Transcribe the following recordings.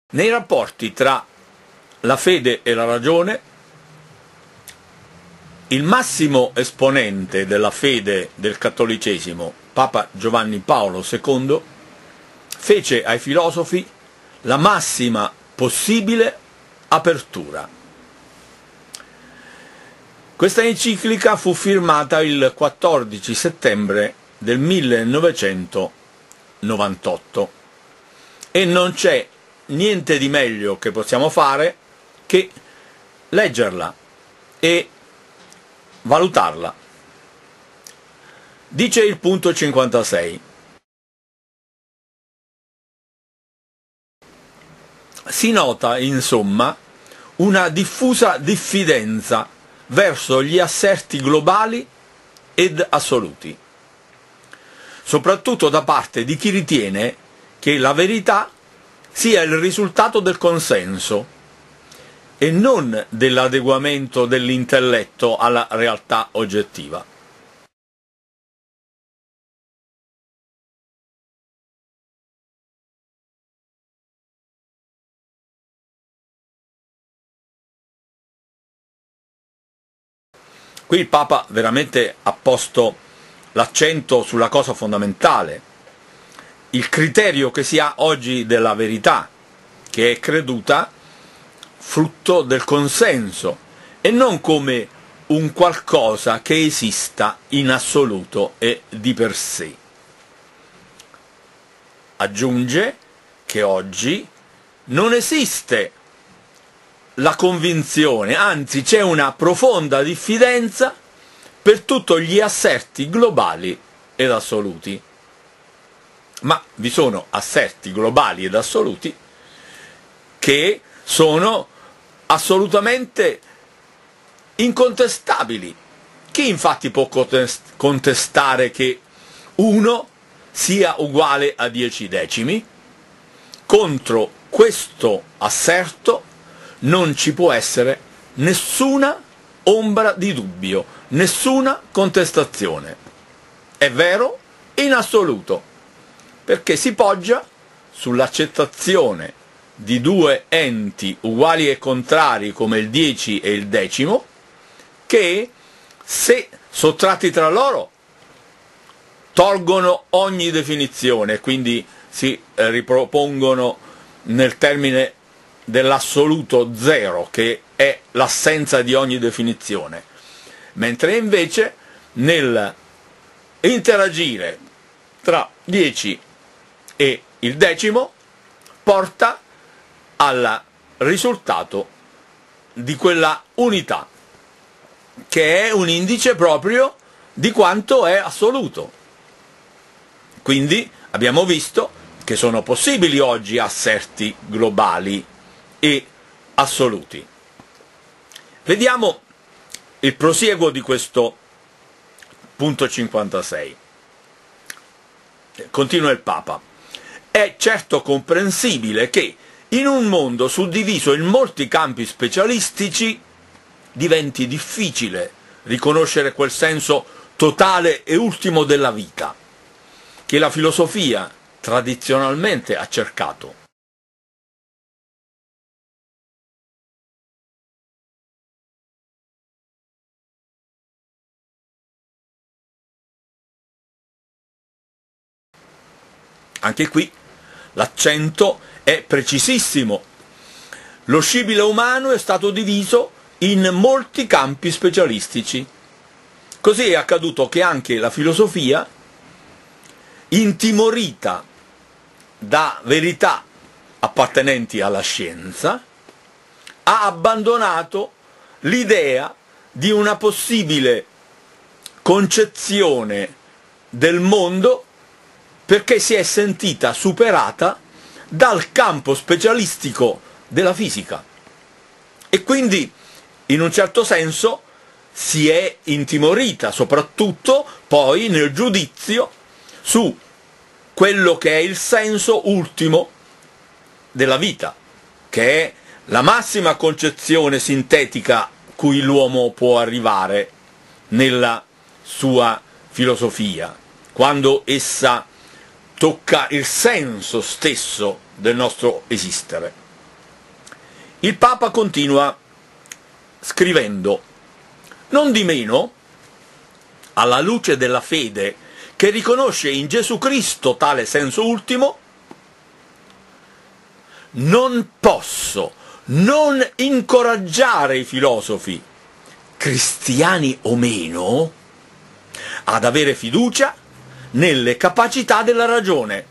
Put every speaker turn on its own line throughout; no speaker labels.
Nei rapporti tra la fede e la ragione, il massimo esponente della fede del cattolicesimo, Papa Giovanni Paolo II, fece ai filosofi la massima possibile apertura. Questa enciclica fu firmata il 14 settembre del 1998 e non c'è niente di meglio che possiamo fare che leggerla e valutarla. Dice il punto 56. Si nota, insomma, una diffusa diffidenza verso gli asserti globali ed assoluti, soprattutto da parte di chi ritiene che la verità sia il risultato del consenso e non dell'adeguamento dell'intelletto alla realtà oggettiva. Qui il Papa veramente ha posto l'accento sulla cosa fondamentale, il criterio che si ha oggi della verità, che è creduta frutto del consenso e non come un qualcosa che esista in assoluto e di per sé. Aggiunge che oggi non esiste la convinzione, anzi c'è una profonda diffidenza per tutti gli asserti globali ed assoluti. Ma vi sono asserti globali ed assoluti che sono assolutamente incontestabili. Chi infatti può contestare che 1 sia uguale a 10 decimi? Contro questo asserto non ci può essere nessuna ombra di dubbio, nessuna contestazione. È vero in assoluto, perché si poggia sull'accettazione di 2 enti uguali e contrari come il 10 e il decimo, che se sottratti tra loro tolgono ogni definizione e quindi si ripropongono nel termine dell'assoluto zero, che è l'assenza di ogni definizione, mentre invece nel interagire tra 10 e il decimo porta al risultato di quella unità, che è un indice proprio di quanto è assoluto. Quindi abbiamo visto che sono possibili oggi asserti globali e assoluti. Vediamo il prosieguo di questo punto 56. Continua il Papa. È certo comprensibile che in un mondo suddiviso in molti campi specialistici diventi difficile riconoscere quel senso totale e ultimo della vita che la filosofia tradizionalmente ha cercato. Anche qui l'accento è precisissimo. Lo scibile umano è stato diviso in molti campi specialistici. Così è accaduto che anche la filosofia, intimorita da verità appartenenti alla scienza, ha abbandonato l'idea di una possibile concezione del mondo perché si è sentita superata dal campo specialistico della fisica e quindi in un certo senso si è intimorita, soprattutto poi nel giudizio su quello che è il senso ultimo della vita, che è la massima concezione sintetica cui l'uomo può arrivare nella sua filosofia, quando essa tocca il senso stesso del nostro esistere. il Papa continua scrivendo: non di meno, alla luce della fede che riconosce in Gesù Cristo tale senso ultimo, non posso non incoraggiare i filosofi, cristiani o meno, ad avere fiducia nelle capacità della ragione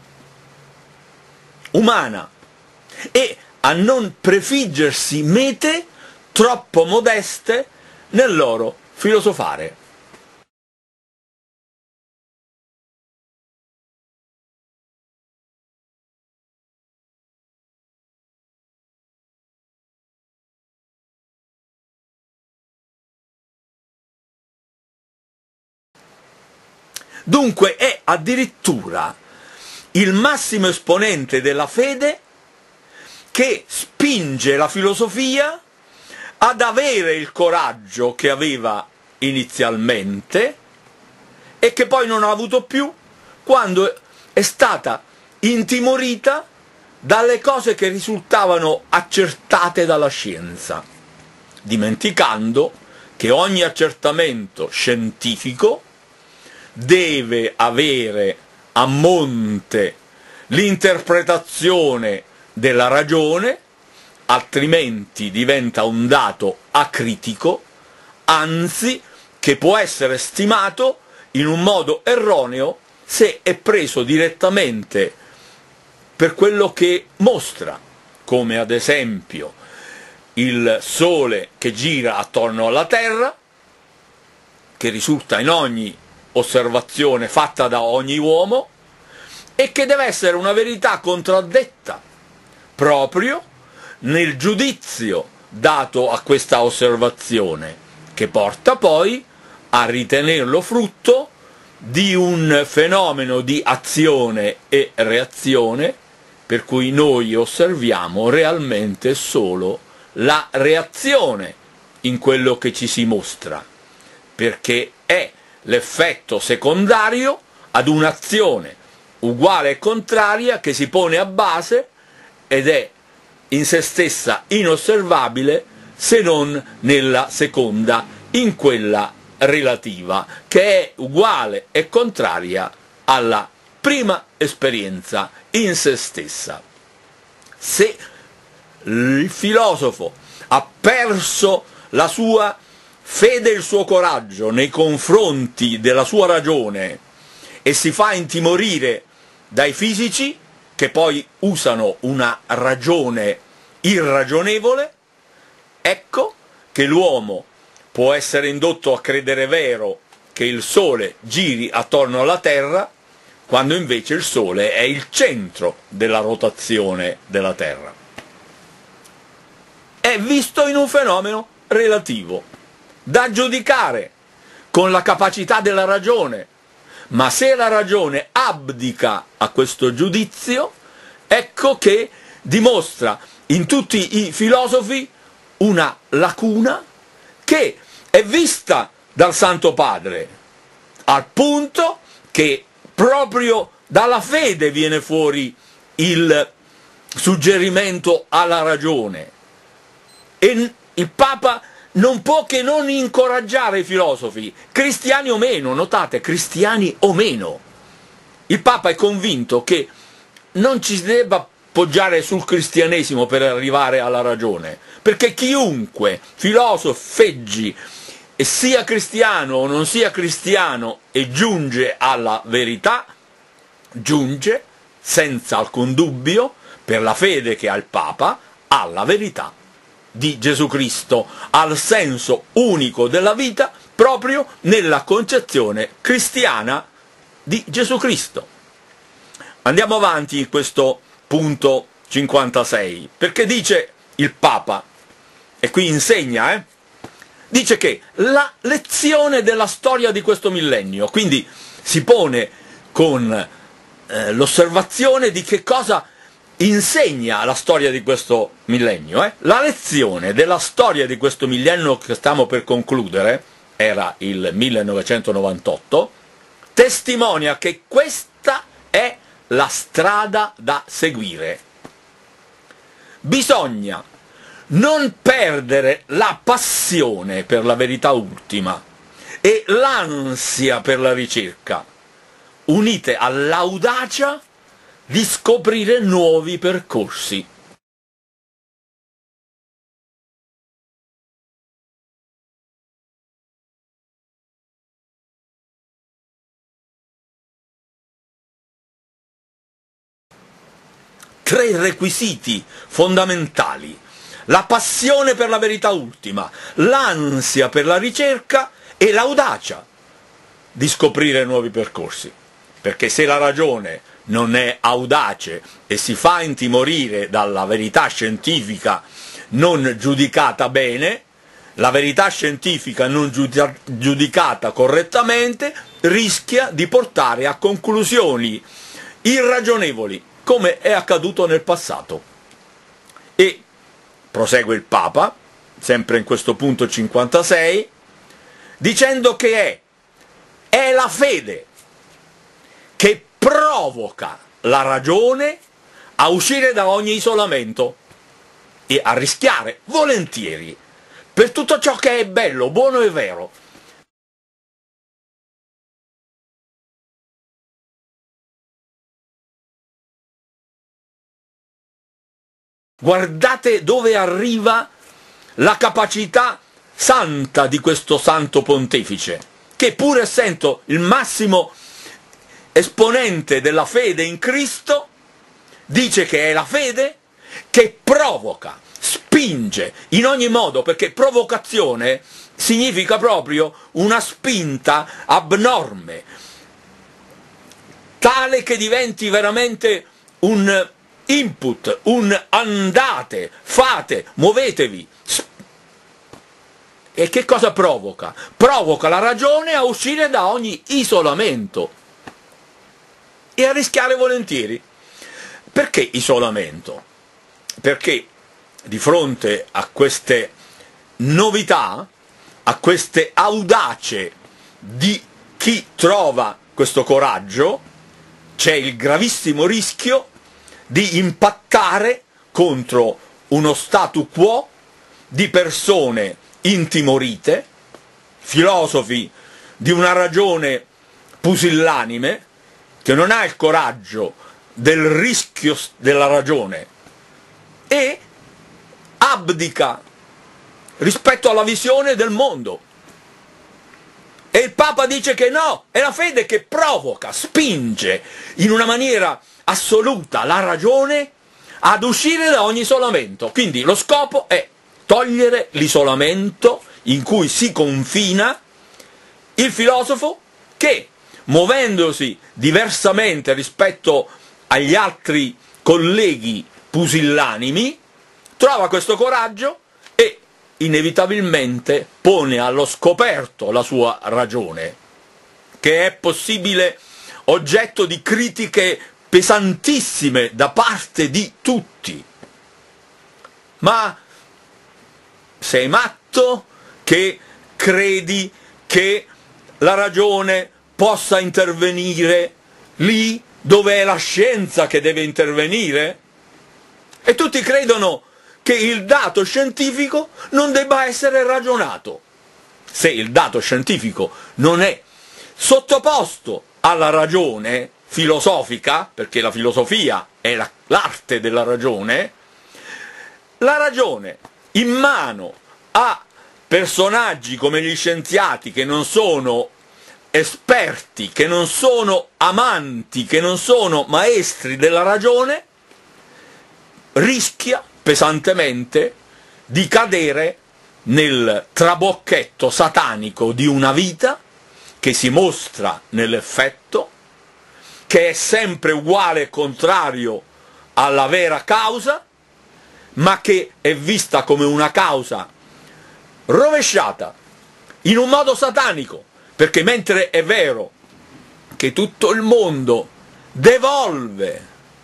umana e a non prefiggersi mete troppo modeste nel loro filosofare. Dunque è addirittura il massimo esponente della fede che spinge la filosofia ad avere il coraggio che aveva inizialmente e che poi non ha avuto più quando è stata intimorita dalle cose che risultavano accertate dalla scienza, dimenticando che ogni accertamento scientifico deve avere a monte l'interpretazione della ragione, altrimenti diventa un dato acritico, anzi che può essere stimato in un modo erroneo se è preso direttamente per quello che mostra, come ad esempio il Sole che gira attorno alla Terra, che risulta in ogni osservazione fatta da ogni uomo e che deve essere una verità contraddetta proprio nel giudizio dato a questa osservazione, che porta poi a ritenerlo frutto di un fenomeno di azione e reazione, per cui noi osserviamo realmente solo la reazione in quello che ci si mostra, perché è l'effetto secondario ad un'azione uguale e contraria che si pone a base ed è in se stessa inosservabile se non nella seconda, in quella relativa, che è uguale e contraria alla prima esperienza in se stessa. Se il filosofo ha perso la sua fede e il suo coraggio nei confronti della sua ragione e si fa intimorire dai fisici, che poi usano una ragione irragionevole, ecco che l'uomo può essere indotto a credere vero che il Sole giri attorno alla Terra, quando invece il Sole è il centro della rotazione della Terra. È visto in un fenomeno relativo, da giudicare con la capacità della ragione, ma se la ragione abdica a questo giudizio, ecco che dimostra in tutti i filosofi una lacuna che è vista dal Santo Padre, al punto che proprio dalla fede viene fuori il suggerimento alla ragione. E il Papa non può che non incoraggiare i filosofi, cristiani o meno, notate, cristiani o meno. Il Papa è convinto che non ci si debba poggiare sul cristianesimo per arrivare alla ragione, perché chiunque filosofeggi e sia cristiano o non sia cristiano e giunge alla verità, giunge senza alcun dubbio, per la fede che ha il Papa, alla verità di Gesù Cristo, al senso unico della vita, proprio nella concezione cristiana di Gesù Cristo. Andiamo avanti in questo punto 56, perché dice il Papa, e qui insegna, dice che la lezione della storia di questo millennio, quindi si pone con l'osservazione di che cosa insegna la storia di questo millennio. La lezione della storia di questo millennio che stiamo per concludere, era il 1998, testimonia che questa è la strada da seguire. Bisogna non perdere la passione per la verità ultima e l'ansia per la ricerca, unite all'audacia di scoprire nuovi percorsi. Tre requisiti fondamentali: la passione per la verità ultima, l'ansia per la ricerca e l'audacia di scoprire nuovi percorsi. Perché se la ragione non è audace e si fa intimorire dalla verità scientifica non giudicata bene, la verità scientifica non giudicata correttamente rischia di portare a conclusioni irragionevoli, come è accaduto nel passato. E prosegue il Papa, sempre in questo punto 56, dicendo che è la fede che provoca la ragione a uscire da ogni isolamento e a rischiare volentieri per tutto ciò che è bello, buono e vero. Guardate dove arriva la capacità santa di questo Santo Pontefice, che pur essendo il massimo esponente della fede in Cristo, dice che è la fede che provoca, spinge in ogni modo, perché provocazione significa proprio una spinta abnorme, tale che diventi veramente un input, un andate, fate, muovetevi. E che cosa provoca? Provoca la ragione a uscire da ogni isolamento e a rischiare volentieri. Perché isolamento? Perché di fronte a queste novità, a queste audace di chi trova questo coraggio, c'è il gravissimo rischio di impattare contro uno statu quo di persone intimorite, filosofi di una ragione pusillanime, che non ha il coraggio del rischio della ragione e abdica rispetto alla visione del mondo. E il Papa dice che no, è la fede che provoca, spinge in una maniera assoluta la ragione ad uscire da ogni isolamento. Quindi lo scopo è togliere l'isolamento in cui si confina il filosofo che, muovendosi diversamente rispetto agli altri colleghi pusillanimi, trova questo coraggio e inevitabilmente pone allo scoperto la sua ragione, che è possibile oggetto di critiche pesantissime da parte di tutti. Ma sei matto che credi che la ragione possa intervenire lì dove è la scienza che deve intervenire? E tutti credono che il dato scientifico non debba essere ragionato. Se il dato scientifico non è sottoposto alla ragione filosofica, perché la filosofia è l'arte della ragione, la ragione in mano a personaggi come gli scienziati, che non sono esperti, che non sono amanti, che non sono maestri della ragione, rischia pesantemente di cadere nel trabocchetto satanico di una vita che si mostra nell'effetto, che è sempre uguale e contrario alla vera causa, ma che è vista come una causa rovesciata in un modo satanico, perché mentre è vero che tutto il mondo devolve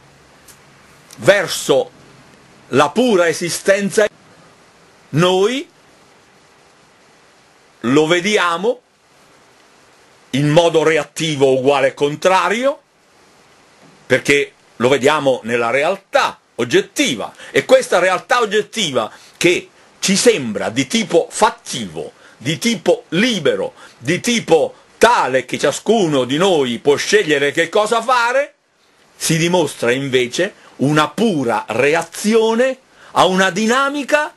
verso la pura esistenza, noi lo vediamo in modo reattivo uguale e contrario, perché lo vediamo nella realtà, oggettiva, e questa realtà oggettiva che ci sembra di tipo fattivo, di tipo libero, di tipo tale che ciascuno di noi può scegliere che cosa fare, si dimostra invece una pura reazione a una dinamica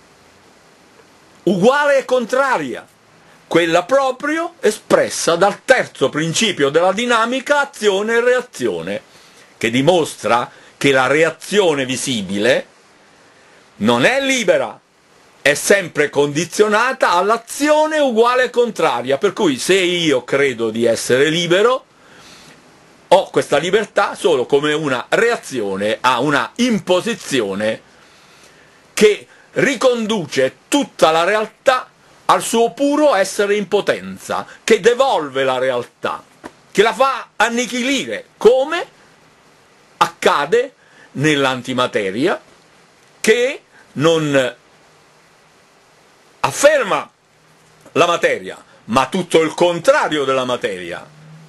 uguale e contraria, quella proprio espressa dal terzo principio della dinamica azione e reazione, che dimostra che la reazione visibile non è libera, è sempre condizionata all'azione uguale e contraria, per cui se io credo di essere libero, ho questa libertà solo come una reazione a una imposizione che riconduce tutta la realtà al suo puro essere in potenza, che devolve la realtà, che la fa annichilire, come accade nell'antimateria, che non afferma la materia, ma tutto il contrario della materia,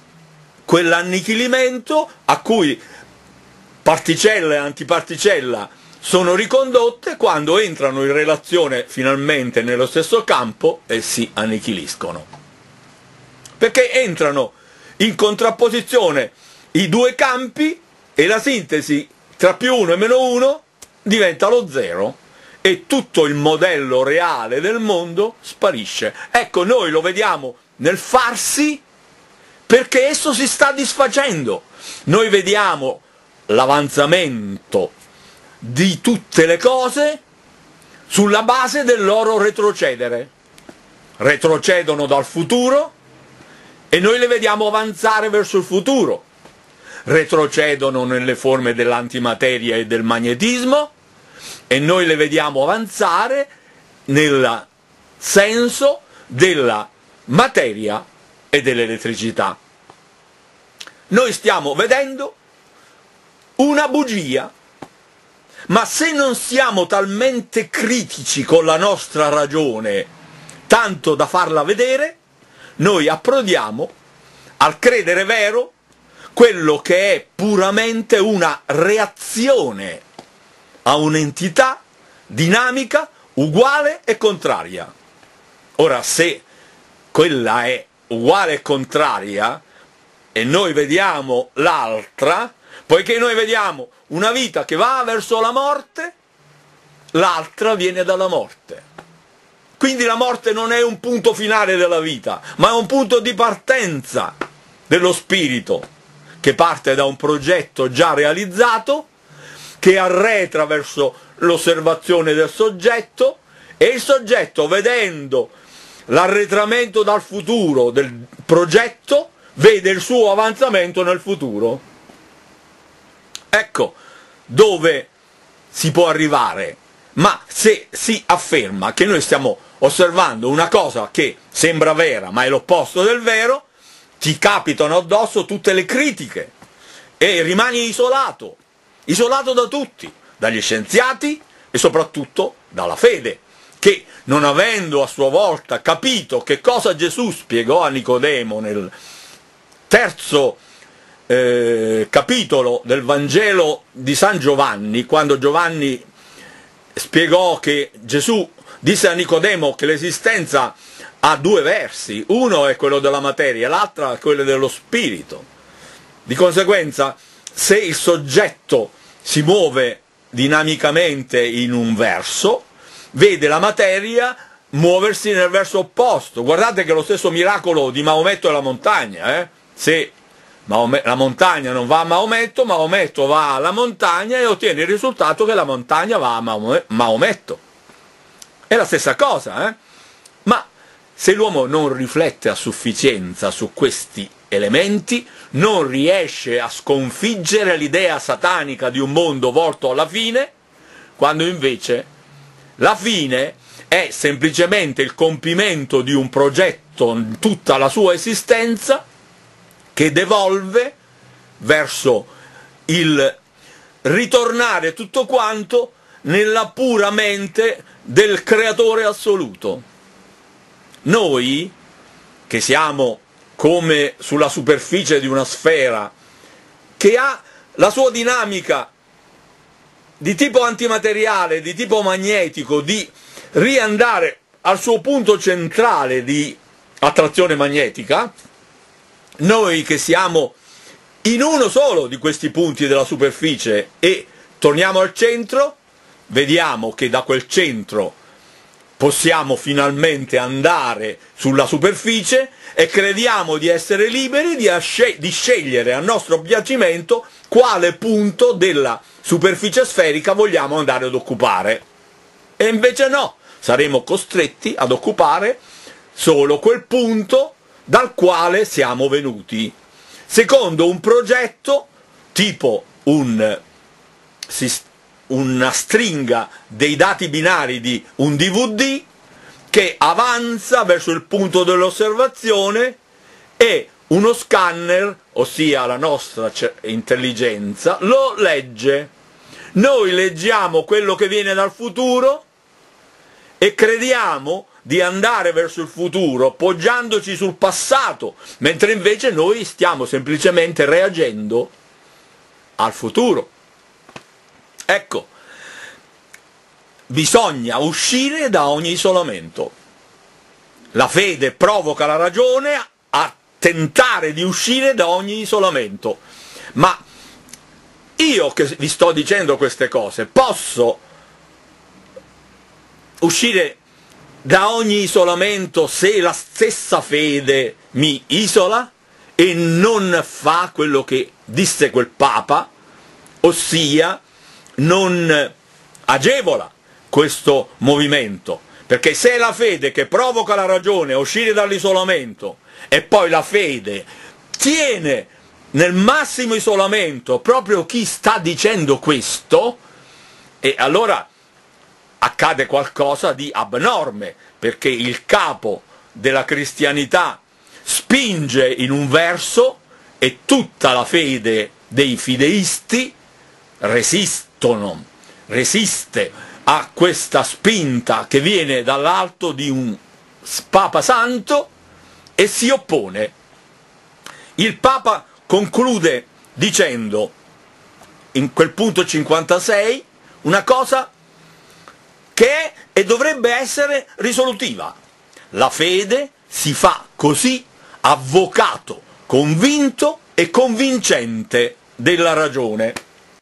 quell'annichilimento a cui particella e antiparticella sono ricondotte quando entrano in relazione finalmente nello stesso campo e si annichiliscono. Perché entrano in contrapposizione i due campi e la sintesi tra più 1 e meno 1 diventa lo zero e tutto il modello reale del mondo sparisce. Ecco, noi lo vediamo nel farsi perché esso si sta disfacendo. Noi vediamo l'avanzamento di tutte le cose sulla base del loro retrocedere. Retrocedono dal futuro e noi le vediamo avanzare verso il futuro. Retrocedono nelle forme dell'antimateria e del magnetismo e noi le vediamo avanzare nel senso della materia e dell'elettricità. Noi stiamo vedendo una bugia, ma se non siamo talmente critici con la nostra ragione, tanto da farla vedere, noi approdiamo al credere vero quello che è puramente una reazione a un'entità dinamica uguale e contraria. Ora, se quella è uguale e contraria e noi vediamo l'altra, poiché noi vediamo una vita che va verso la morte, l'altra viene dalla morte. Quindi la morte non è un punto finale della vita, ma è un punto di partenza dello spirito, che parte da un progetto già realizzato, che arretra verso l'osservazione del soggetto, e il soggetto, vedendo l'arretramento dal futuro del progetto, vede il suo avanzamento nel futuro. Ecco dove si può arrivare. Ma se si afferma che noi stiamo osservando una cosa che sembra vera ma è l'opposto del vero, ti capitano addosso tutte le critiche e rimani isolato da tutti, dagli scienziati e soprattutto dalla fede, che non avendo a sua volta capito che cosa Gesù spiegò a Nicodemo nel terzo capitolo del Vangelo di San Giovanni, quando Giovanni spiegò che Gesù disse a Nicodemo che l'esistenza ha due versi, uno è quello della materia, l'altro è quello dello spirito. Di conseguenza, se il soggetto si muove dinamicamente in un verso, vede la materia muoversi nel verso opposto. Guardate che lo stesso miracolo di Maometto e la montagna, se la montagna non va a Maometto, Maometto va alla montagna e ottiene il risultato che la montagna va a Maometto. È la stessa cosa, Ma se l'uomo non riflette a sufficienza su questi elementi, non riesce a sconfiggere l'idea satanica di un mondo volto alla fine, quando invece la fine è semplicemente il compimento di un progetto in tutta la sua esistenza, che devolve verso il ritornare tutto quanto nella pura mente del creatore assoluto. Noi, che siamo come sulla superficie di una sfera, che ha la sua dinamica di tipo antimateriale, di tipo magnetico, di riandare al suo punto centrale di attrazione magnetica, noi che siamo in uno solo di questi punti della superficie e torniamo al centro, vediamo che da quel centro possiamo finalmente andare sulla superficie e crediamo di essere liberi di scegliere a nostro piacimento quale punto della superficie sferica vogliamo andare ad occupare. E invece no, saremo costretti ad occupare solo quel punto dal quale siamo venuti, secondo un progetto tipo una stringa dei dati binari di un DVD che avanza verso il punto dell'osservazione e uno scanner, ossia la nostra intelligenza, lo legge. Noi leggiamo quello che viene dal futuro e crediamo di andare verso il futuro poggiandoci sul passato, mentre invece noi stiamo semplicemente reagendo al futuro. Ecco, bisogna uscire da ogni isolamento. La fede provoca la ragione a tentare di uscire da ogni isolamento. Ma io che vi sto dicendo queste cose, posso uscire da ogni isolamento se la stessa fede mi isola e non fa quello che disse quel Papa, ossia non agevola questo movimento? Perché se è la fede che provoca la ragione a uscire dall'isolamento e poi la fede tiene nel massimo isolamento proprio chi sta dicendo questo, e allora accade qualcosa di abnorme, perché il capo della cristianità spinge in un verso e tutta la fede dei fideisti resiste a questa spinta che viene dall'alto di un Papa Santo e si oppone. Il Papa conclude dicendo, in quel punto 56, una cosa che è e dovrebbe essere risolutiva. La fede si fa così avvocato, convinto e convincente della ragione.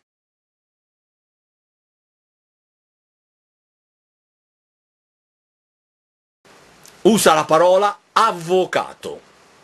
Usa la parola avvocato.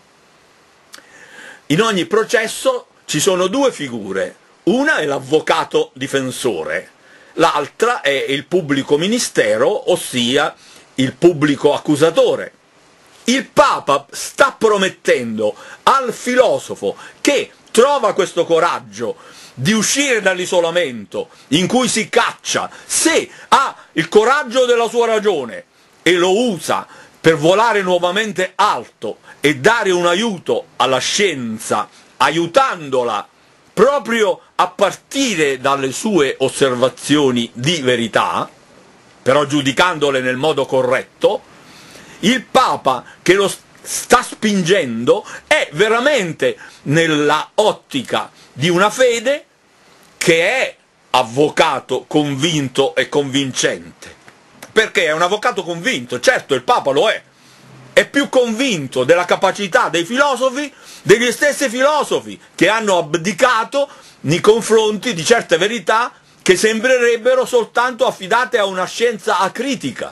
In ogni processo ci sono due figure, una è l'avvocato difensore, l'altra è il pubblico ministero, ossia il pubblico accusatore. Il Papa sta promettendo al filosofo che trova questo coraggio di uscire dall'isolamento in cui si caccia, se ha il coraggio della sua ragione e lo usa per volare nuovamente alto e dare un aiuto alla scienza, aiutandola proprio a partire dalle sue osservazioni di verità, però giudicandole nel modo corretto, il Papa che lo sta spingendo è veramente nella ottica di una fede che è avvocato convinto e convincente. Perché è un avvocato convinto, certo il Papa lo è più convinto della capacità dei filosofi, degli stessi filosofi che hanno abdicato nei confronti di certe verità che sembrerebbero soltanto affidate a una scienza acritica.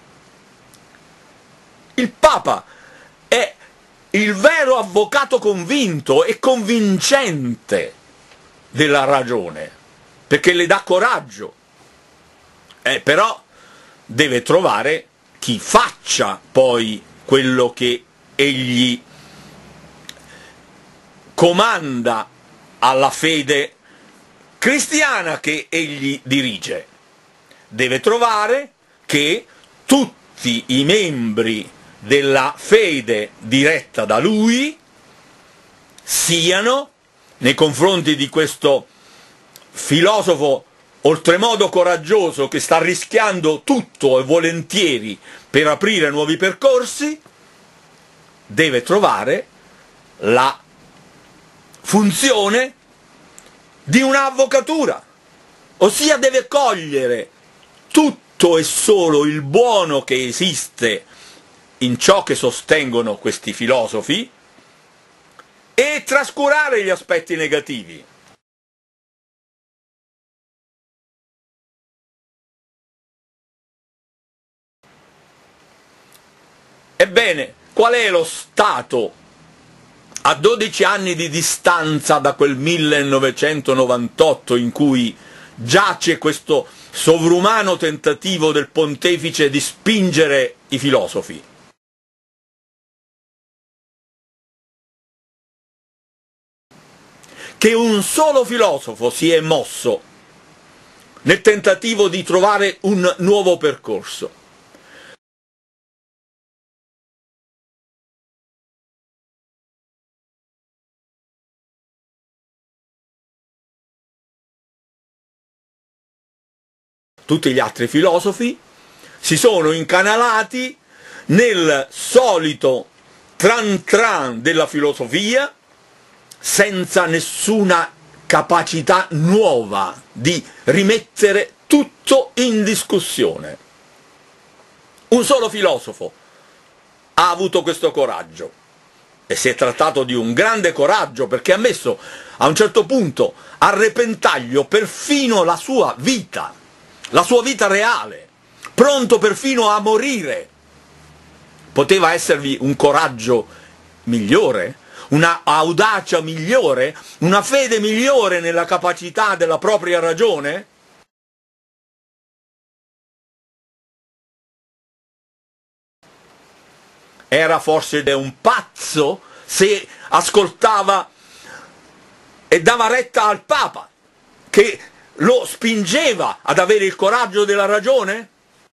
Il Papa è il vero avvocato convinto e convincente della ragione, perché le dà coraggio, però deve trovare chi faccia poi quello che egli comanda alla fede cristiana che egli dirige. Deve trovare che tutti i membri della fede diretta da lui siano, nei confronti di questo filosofo oltremodo coraggioso che sta rischiando tutto e volentieri per aprire nuovi percorsi, deve trovare la funzione di un'avvocatura, ossia deve cogliere tutto e solo il buono che esiste in ciò che sostengono questi filosofi e trascurare gli aspetti negativi. Ebbene, qual è lo stato a 12 anni di distanza da quel 1998 in cui giace questo sovrumano tentativo del pontefice di spingere i filosofi? Che un solo filosofo si è mosso nel tentativo di trovare un nuovo percorso. Tutti gli altri filosofi si sono incanalati nel solito tran tran della filosofia, senza nessuna capacità nuova di rimettere tutto in discussione. Un solo filosofo ha avuto questo coraggio, e si è trattato di un grande coraggio, perché ha messo a un certo punto a repentaglio perfino la sua vita reale, pronto perfino a morire. Poteva esservi un coraggio migliore? Una audacia migliore? Una fede migliore nella capacità della propria ragione? Era forse un pazzo se ascoltava e dava retta al Papa, che lo spingeva ad avere il coraggio della ragione?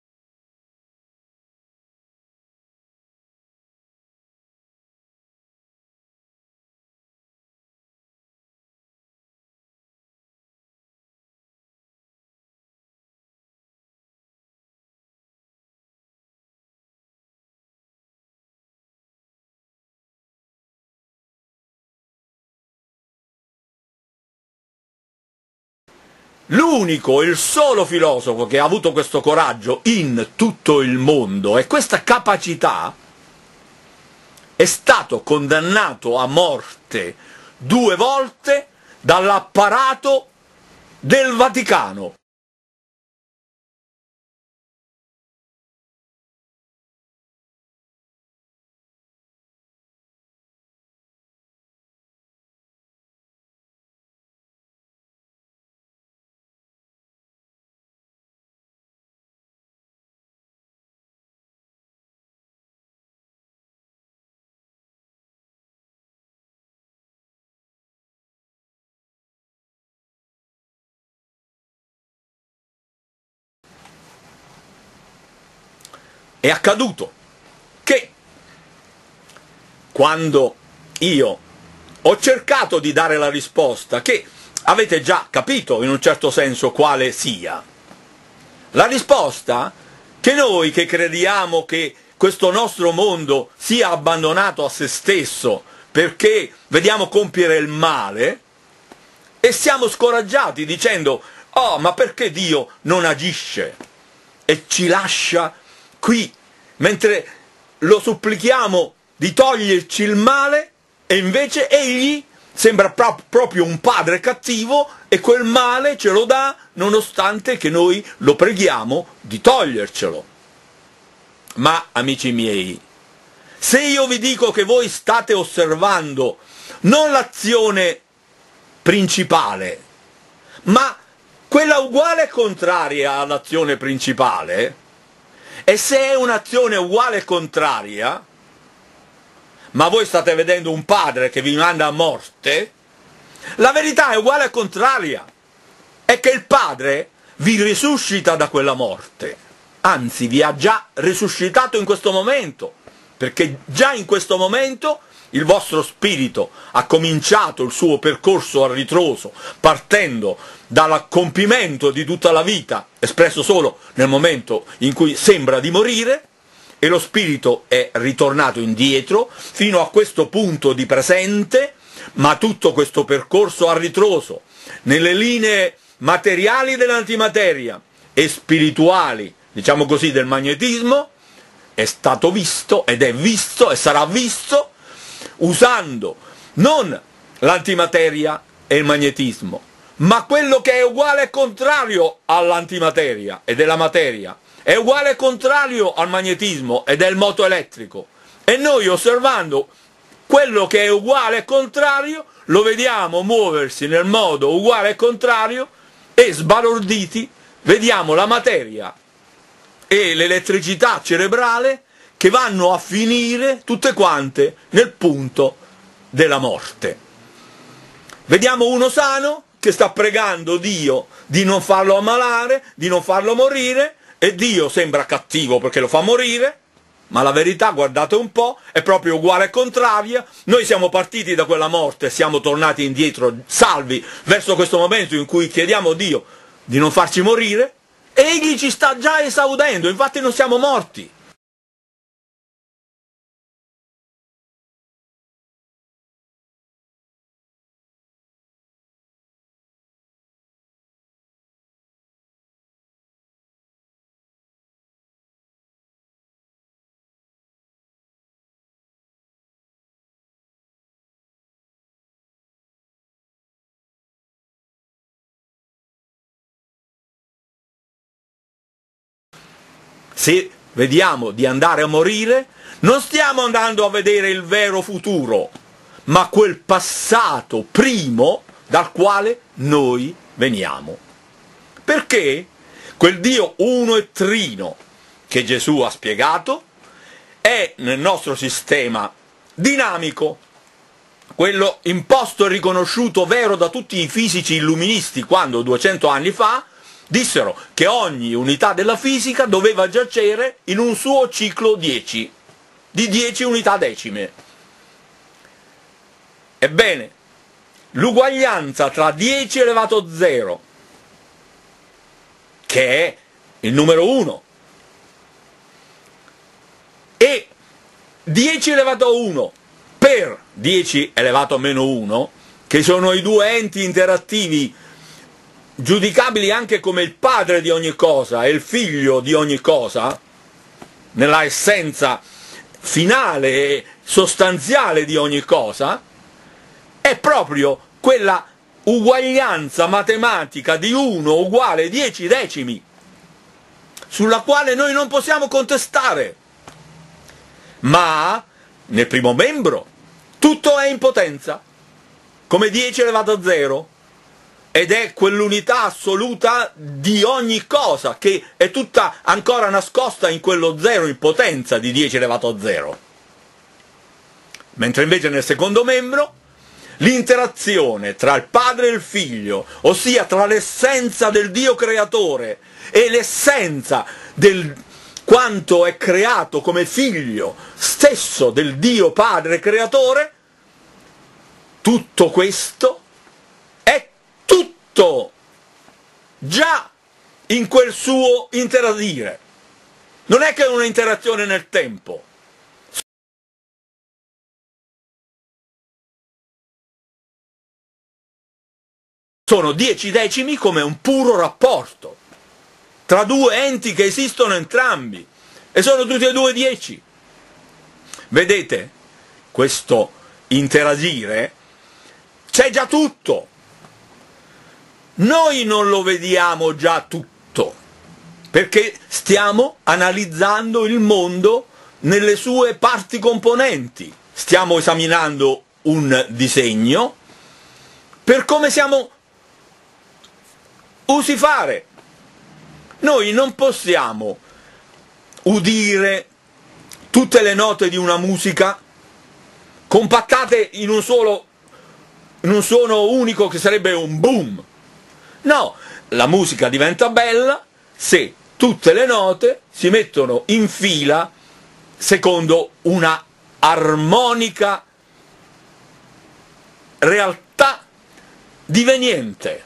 L'unico, il solo filosofo che ha avuto questo coraggio in tutto il mondo e questa capacità è stato condannato a morte 2 volte dall'apparato del Vaticano. È accaduto che quando io ho cercato di dare la risposta, che avete già capito in un certo senso quale sia, la risposta che noi che crediamo che questo nostro mondo sia abbandonato a se stesso perché vediamo compiere il male e siamo scoraggiati dicendo: oh, ma perché Dio non agisce e ci lascia qui mentre lo supplichiamo di toglierci il male, e invece egli sembra proprio un padre cattivo e quel male ce lo dà nonostante che noi lo preghiamo di togliercelo. Ma, amici miei, se io vi dico che voi state osservando non l'azione principale, ma quella uguale e contraria all'azione principale, e se è un'azione uguale e contraria, ma voi state vedendo un padre che vi manda a morte, la verità è uguale e contraria. È che il padre vi risuscita da quella morte, anzi vi ha già risuscitato in questo momento, perché già in questo momento il vostro spirito ha cominciato il suo percorso a ritroso, partendo dal compimento di tutta la vita, espresso solo nel momento in cui sembra di morire, e lo spirito è ritornato indietro fino a questo punto di presente, ma tutto questo percorso a ritroso, nelle linee materiali dell'antimateria e spirituali, diciamo così, del magnetismo, è stato visto ed è visto e sarà visto usando non l'antimateria e il magnetismo, ma quello che è uguale e contrario all'antimateria ed è la materia, è uguale e contrario al magnetismo ed è il moto elettrico. E noi, osservando quello che è uguale e contrario, lo vediamo muoversi nel modo uguale e contrario e sbalorditi vediamo la materia e l'elettricità cerebrale che vanno a finire tutte quante nel punto della morte. Vediamo uno sano che sta pregando Dio di non farlo ammalare, di non farlo morire, e Dio sembra cattivo perché lo fa morire, ma la verità, guardate un po', è proprio uguale e contraria. Noi siamo partiti da quella morte e siamo tornati indietro, salvi, verso questo momento in cui chiediamo a Dio di non farci morire, e Egli ci sta già esaudendo, infatti non siamo morti. Se vediamo di andare a morire, non stiamo andando a vedere il vero futuro, ma quel passato primo dal quale noi veniamo. Perché quel Dio uno e trino che Gesù ha spiegato è nel nostro sistema dinamico, quello imposto e riconosciuto vero da tutti i fisici illuministi quando 200 anni fa dissero che ogni unità della fisica doveva giacere in un suo ciclo 10, di 10 unità decime. Ebbene, l'uguaglianza tra 10 elevato a 0, che è il numero 1, e 10 elevato a 1 per 10 elevato a meno 1, che sono i due enti interattivi giudicabili anche come il padre di ogni cosa e il figlio di ogni cosa, nella essenza finale e sostanziale di ogni cosa, è proprio quella uguaglianza matematica di 1 uguale 10 decimi, sulla quale noi non possiamo contestare. Ma nel primo membro tutto è in potenza, come 10 elevato a 0, ed è quell'unità assoluta di ogni cosa che è tutta ancora nascosta in quello 0 in potenza di 10 elevato a 0. Mentre invece nel secondo membro l'interazione tra il padre e il figlio, ossia tra l'essenza del Dio creatore e l'essenza del quanto è creato come figlio stesso del Dio padre creatore, tutto questo è tutto già in quel suo interagire. Non è che è una interazione nel tempo. Sono 10 decimi come un puro rapporto tra due enti che esistono entrambi e sono tutti e due 10. Vedete, questo interagire c'è già tutto. Noi non lo vediamo già tutto, perché stiamo analizzando il mondo nelle sue parti componenti. Stiamo esaminando un disegno per come siamo usi fare. Noi non possiamo udire tutte le note di una musica compattate in un suono unico che sarebbe un boom. No, la musica diventa bella se tutte le note si mettono in fila secondo una armonica realtà diveniente.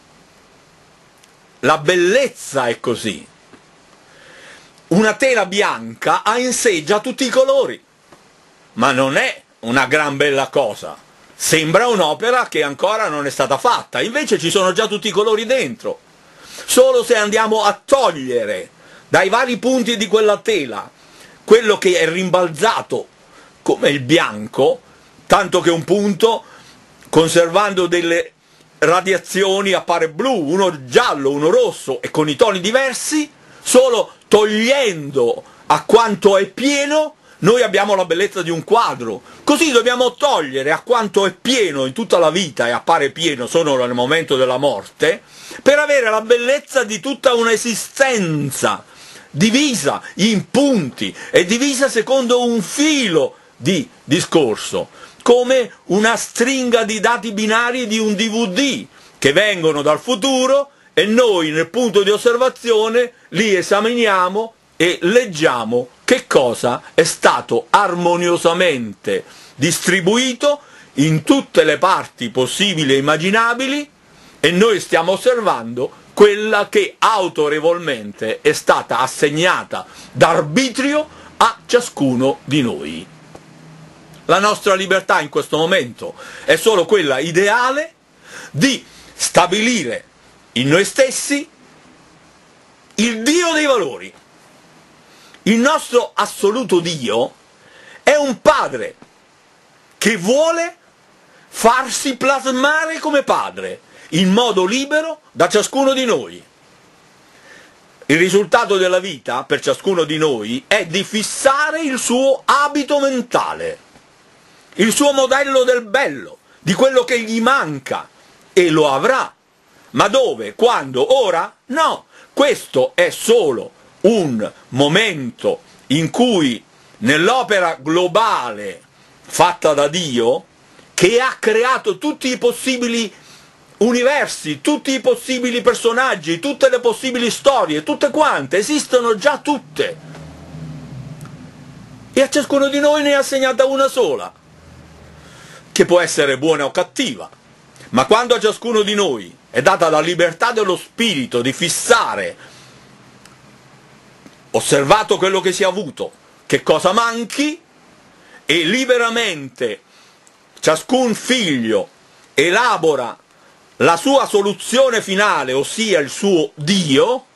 La bellezza è così. Una tela bianca ha in sé già tutti i colori, ma non è una gran bella cosa. sembra un'opera che ancora non è stata fatta, invece ci sono già tutti i colori dentro. Solo se andiamo a togliere dai vari punti di quella tela quello che è rimbalzato come il bianco, tanto che un punto, conservando delle radiazioni, appare blu, uno giallo, uno rosso, e con i toni diversi, solo togliendo a quanto è pieno noi abbiamo la bellezza di un quadro. Così dobbiamo togliere a quanto è pieno in tutta la vita, e appare pieno solo nel momento della morte, per avere la bellezza di tutta un'esistenza divisa in punti e divisa secondo un filo di discorso, come una stringa di dati binari di un DVD che vengono dal futuro, e noi nel punto di osservazione li esaminiamo e leggiamo che cosa è stato armoniosamente distribuito in tutte le parti possibili e immaginabili, e noi stiamo osservando quella che autorevolmente è stata assegnata d'arbitrio a ciascuno di noi. La nostra libertà in questo momento è solo quella ideale di stabilire in noi stessi il Dio dei valori. Il nostro assoluto Dio è un Padre che vuole farsi plasmare come Padre in modo libero da ciascuno di noi. Il risultato della vita per ciascuno di noi è di fissare il suo abito mentale, il suo modello del bello, di quello che gli manca, e lo avrà. Ma dove? Quando? Ora? No! Questo è solo un momento in cui nell'opera globale fatta da Dio, che ha creato tutti i possibili universi, tutti i possibili personaggi, tutte le possibili storie, tutte quante, esistono già tutte. E a ciascuno di noi ne è assegnata una sola, che può essere buona o cattiva. Ma quando a ciascuno di noi è data la libertà dello spirito di fissare, osservato quello che si è avuto, che cosa manchi, e liberamente ciascun figlio elabora la sua soluzione finale, ossia il suo Dio,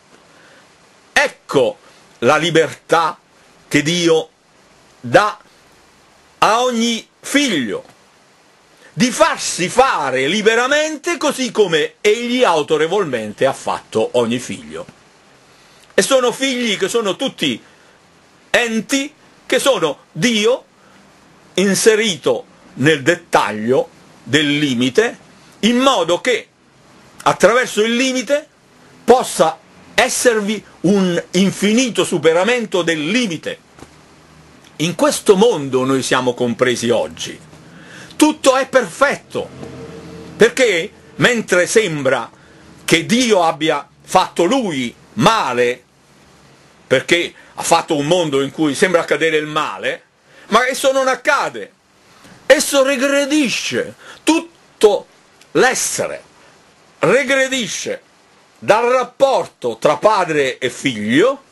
ecco la libertà che Dio dà a ogni figlio, di farsi fare liberamente così come egli autorevolmente ha fatto ogni figlio. E sono figli che sono tutti enti, che sono Dio inserito nel dettaglio del limite, in modo che attraverso il limite possa esservi un infinito superamento del limite. In questo mondo noi siamo compresi oggi. Tutto è perfetto, perché mentre sembra che Dio abbia fatto lui male, perché ha fatto un mondo in cui sembra accadere il male, ma esso non accade, esso regredisce, tutto l'essere regredisce dal rapporto tra padre e figlio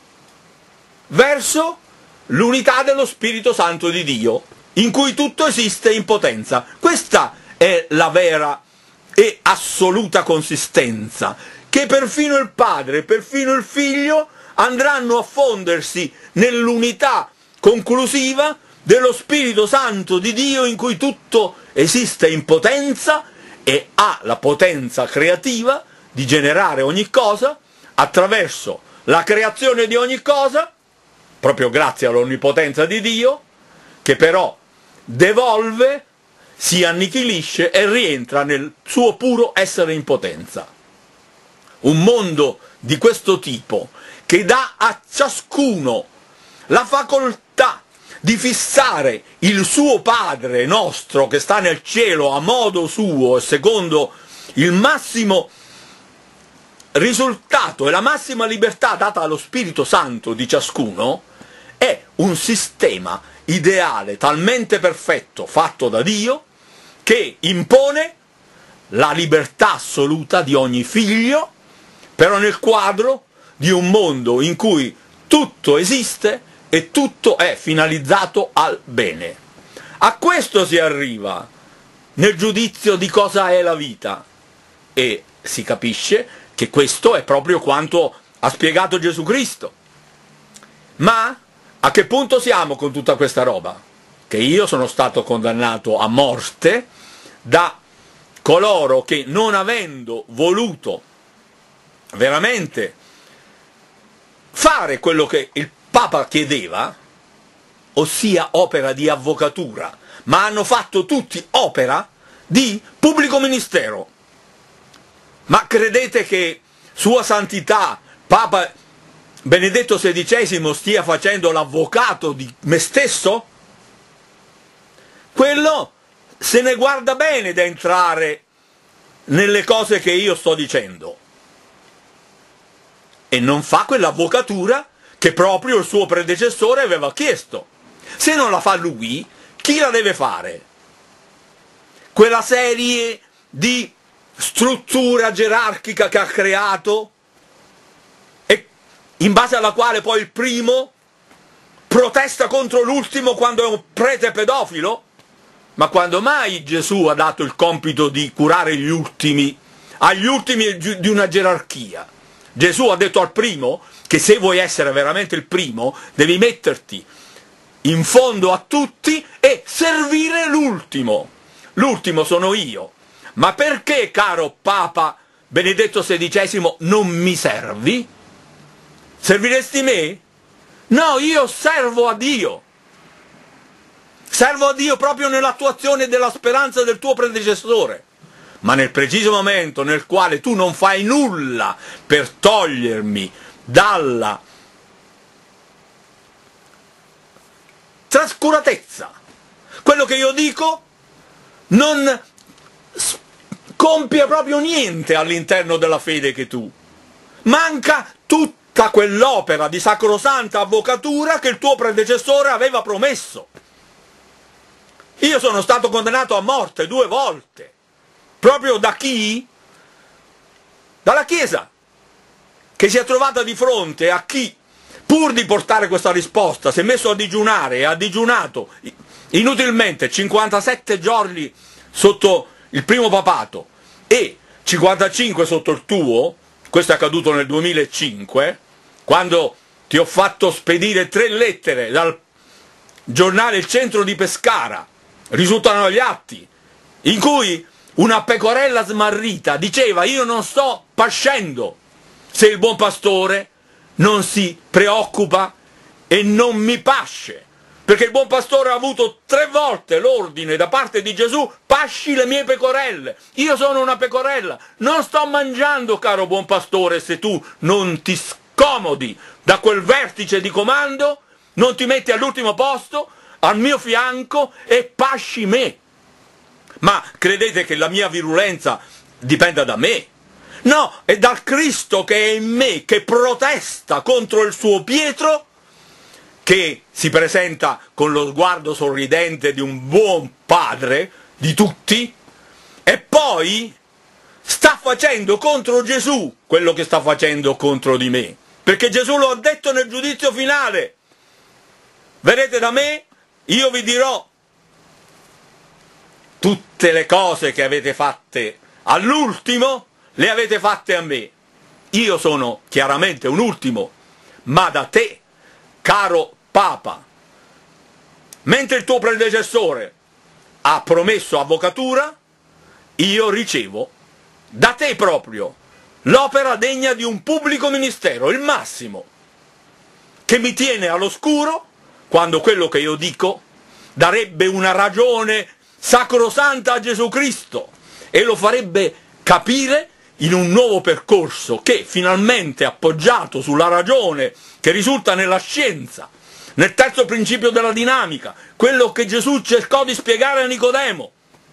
verso l'unità dello Spirito Santo di Dio, in cui tutto esiste in potenza. Questa è la vera e assoluta consistenza, che perfino il padre e perfino il figlio andranno a fondersi nell'unità conclusiva dello Spirito Santo di Dio, in cui tutto esiste in potenza e ha la potenza creativa di generare ogni cosa attraverso la creazione di ogni cosa, proprio grazie all'onnipotenza di Dio, che però devolve, si annichilisce e rientra nel suo puro essere in potenza. Un mondo di questo tipo, che dà a ciascuno la facoltà di fissare il suo Padre nostro che sta nel cielo a modo suo e secondo il massimo risultato e la massima libertà data allo Spirito Santo di ciascuno, è un sistema ideale talmente perfetto fatto da Dio che impone la libertà assoluta di ogni figlio, però nel quadro di un mondo in cui tutto esiste e tutto è finalizzato al bene. A questo si arriva nel giudizio di cosa è la vita. E si capisce che questo è proprio quanto ha spiegato Gesù Cristo. Ma a che punto siamo con tutta questa roba? Che io sono stato condannato a morte da coloro che, non avendo voluto veramente fare quello che il Papa chiedeva, ossia opera di avvocatura, ma hanno fatto tutti opera di pubblico ministero. Ma credete che Sua Santità, Papa Benedetto XVI, stia facendo l'avvocato di me stesso? Quello se ne guarda bene da entrare nelle cose che io sto dicendo. E non fa quell'avvocatura che proprio il suo predecessore aveva chiesto. Se non la fa lui, chi la deve fare? Quella serie di struttura gerarchica che ha creato e in base alla quale poi il primo protesta contro l'ultimo quando è un prete pedofilo? Ma quando mai Gesù ha dato il compito di curare gli ultimi, agli ultimi di una gerarchia? Gesù ha detto al primo che se vuoi essere veramente il primo devi metterti in fondo a tutti e servire l'ultimo. L'ultimo sono io. Ma perché, caro Papa Benedetto XVI, non mi servi? Serviresti me? No, io servo a Dio. Servo a Dio proprio nell'attuazione della speranza del tuo predecessore. Ma nel preciso momento nel quale tu non fai nulla per togliermi dalla trascuratezza, quello che io dico non compie proprio niente all'interno della fede che tu. Manca tutta quell'opera di sacrosanta avvocatura che il tuo predecessore aveva promesso. Io sono stato condannato a morte 2 volte. Proprio da chi? Dalla Chiesa, che si è trovata di fronte a chi, pur di portare questa risposta, si è messo a digiunare e ha digiunato inutilmente 57 giorni sotto il primo papato e 55 sotto il tuo. Questo è accaduto nel 2005, quando ti ho fatto spedire 3 lettere dal giornale Il Centro di Pescara, risultano agli atti, in cui una pecorella smarrita diceva: io non sto pascendo se il buon pastore non si preoccupa e non mi pasce, perché il buon pastore ha avuto 3 volte l'ordine da parte di Gesù: pasci le mie pecorelle. Io sono una pecorella, non sto mangiando, caro buon pastore, se tu non ti scomodi da quel vertice di comando, non ti metti all'ultimo posto al mio fianco e pasci me. Ma credete che la mia virulenza dipenda da me? No, è dal Cristo che è in me, che protesta contro il suo Pietro, che si presenta con lo sguardo sorridente di un buon padre di tutti, e poi sta facendo contro Gesù quello che sta facendo contro di me. Perché Gesù lo ha detto nel giudizio finale: verrete da me, io vi dirò tutte le cose che avete fatte all'ultimo, le avete fatte a me. Io sono chiaramente un ultimo, ma da te, caro Papa, mentre il tuo predecessore ha promesso avvocatura, io ricevo da te proprio l'opera degna di un pubblico ministero, il massimo, che mi tiene all'oscuro quando quello che io dico darebbe una ragione sacrosanta a Gesù Cristo e lo farebbe capire in un nuovo percorso che, finalmente appoggiato sulla ragione che risulta nella scienza, nel terzo principio della dinamica, quello che Gesù cercò di spiegare a Nicodemo,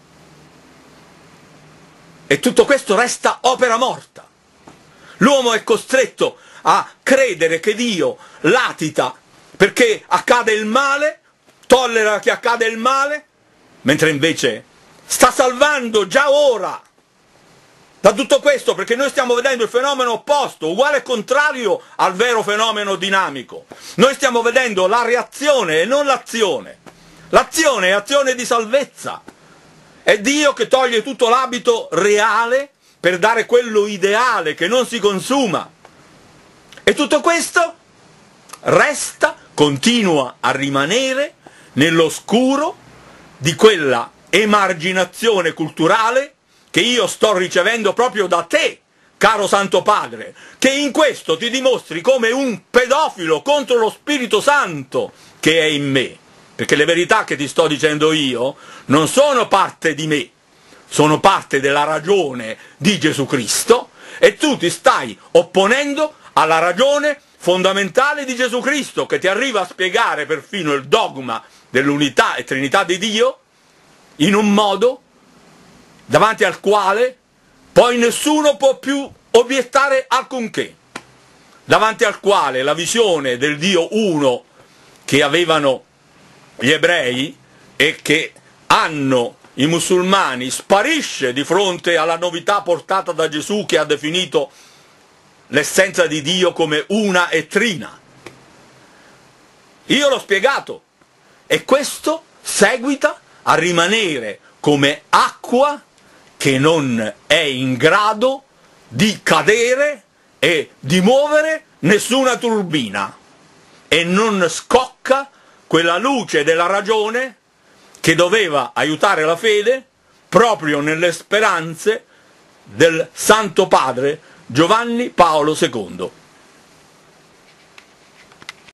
e tutto questo resta opera morta. L'uomo è costretto a credere che Dio latita perché accade il male, tollera che accade il male, mentre invece sta salvando già ora da tutto questo, perché noi stiamo vedendo il fenomeno opposto, uguale e contrario al vero fenomeno dinamico. Noi stiamo vedendo la reazione e non l'azione. L'azione è azione di salvezza, È Dio che toglie tutto l'abito reale per dare quello ideale che non si consuma. E tutto questo resta, continua a rimanere nell'oscuro di quella emarginazione culturale che io sto ricevendo proprio da te, caro Santo Padre, che in questo ti dimostri come un pedofilo contro lo Spirito Santo che è in me. Perché le verità che ti sto dicendo io non sono parte di me, sono parte della ragione di Gesù Cristo, e tu ti stai opponendo alla ragione fondamentale di Gesù Cristo, che ti arriva a spiegare perfino il dogma dell'unità e Trinità di Dio in un modo davanti al quale poi nessuno può più obiettare alcunché, davanti al quale la visione del Dio uno che avevano gli ebrei e che hanno i musulmani sparisce di fronte alla novità portata da Gesù, che ha definito l'essenza di Dio come una e trina. Io l'ho spiegato, e questo seguita a rimanere come acqua che non è in grado di cadere e di muovere nessuna turbina, e non scocca quella luce della ragione che doveva aiutare la fede proprio nelle speranze del Santo Padre Giovanni Paolo II.